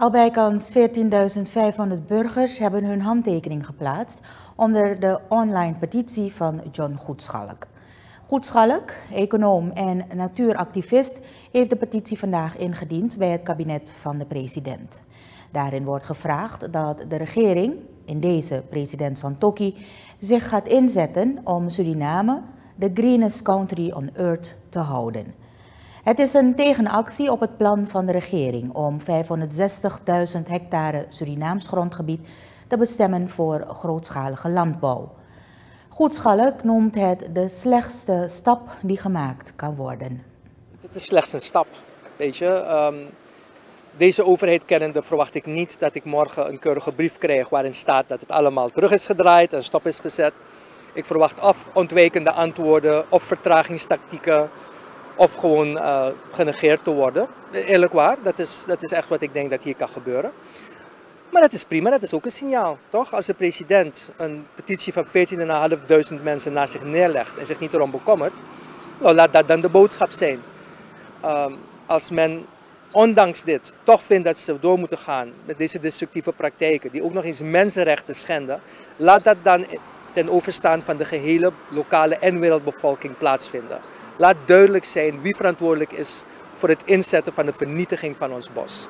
Al bijkans 14.500 burgers hebben hun handtekening geplaatst onder de online petitie van John Goedschalk. Goedschalk, econoom en natuuractivist, heeft de petitie vandaag ingediend bij het kabinet van de president. Daarin wordt gevraagd dat de regering, in deze president Santokhi, zich gaat inzetten om Suriname de greenest country on earth te houden. Het is een tegenactie op het plan van de regering om 560.000 hectare Surinaams grondgebied te bestemmen voor grootschalige landbouw. Goedschalk noemt het de slechtste stap die gemaakt kan worden. Het is slechts een stap, weet je. Deze overheid kennende verwacht ik niet dat ik morgen een keurige brief krijg waarin staat dat het allemaal terug is gedraaid en stop is gezet. Ik verwacht of ontwijkende antwoorden of vertragingstactieken of gewoon genegeerd te worden. Eerlijk waar, dat is echt wat ik denk dat hier kan gebeuren. Maar dat is prima, dat is ook een signaal, toch? Als de president een petitie van 14.500 mensen naast zich neerlegt en zich niet erom bekommert, nou, laat dat dan de boodschap zijn. Als men ondanks dit toch vindt dat ze door moeten gaan met deze destructieve praktijken, die ook nog eens mensenrechten schenden, laat dat dan ten overstaan van de gehele lokale en wereldbevolking plaatsvinden. Laat duidelijk zijn wie verantwoordelijk is voor het inzetten van de vernietiging van ons bos.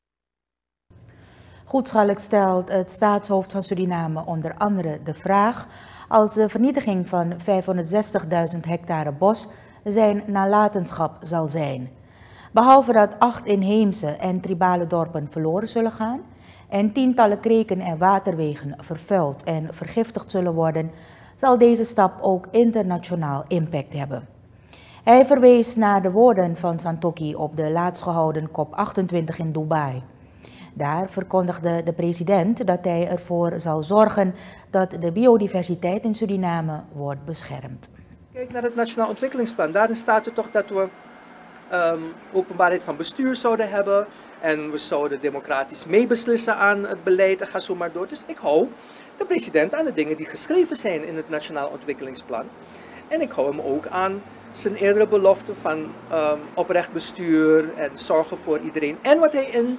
Goedschalk stelt het staatshoofd van Suriname onder andere de vraag: als de vernietiging van 560.000 hectare bos zijn nalatenschap zal zijn. Behalve dat 8 inheemse en tribale dorpen verloren zullen gaan en tientallen kreken en waterwegen vervuild en vergiftigd zullen worden, zal deze stap ook internationaal impact hebben. Hij verwees naar de woorden van Santokhi op de laatst gehouden COP28 in Dubai. Daar verkondigde de president dat hij ervoor zal zorgen dat de biodiversiteit in Suriname wordt beschermd. Kijk naar het Nationaal Ontwikkelingsplan. Daarin staat er toch dat we openbaarheid van bestuur zouden hebben en we zouden democratisch meebeslissen aan het beleid en ga zo maar door. Dus ik hou de president aan de dingen die geschreven zijn in het Nationaal Ontwikkelingsplan. En ik hou hem ook aan zijn eerdere belofte van oprecht bestuur en zorgen voor iedereen. En wat hij in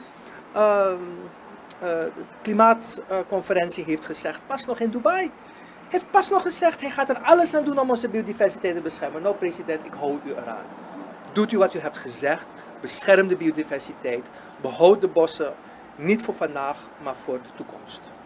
de klimaatconferentie heeft gezegd, pas nog in Dubai. Hij heeft pas nog gezegd, hij gaat er alles aan doen om onze biodiversiteit te beschermen. Nou president, ik hou u eraan. Doet u wat u hebt gezegd, bescherm de biodiversiteit, behoud de bossen, niet voor vandaag, maar voor de toekomst.